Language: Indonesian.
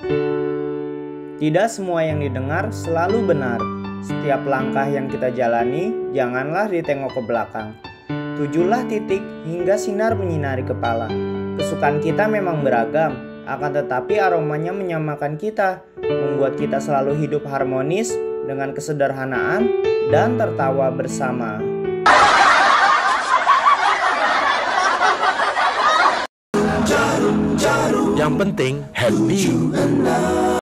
Tidak semua yang didengar selalu benar. Setiap langkah yang kita jalani, janganlah ditengok ke belakang. Tujulah titik hingga sinar menyinari kepala. Kesukaan kita memang beragam, akan tetapi aromanya menyamakan kita, membuat kita selalu hidup harmonis dengan kesederhanaan dan tertawa bersama. Yang penting happy.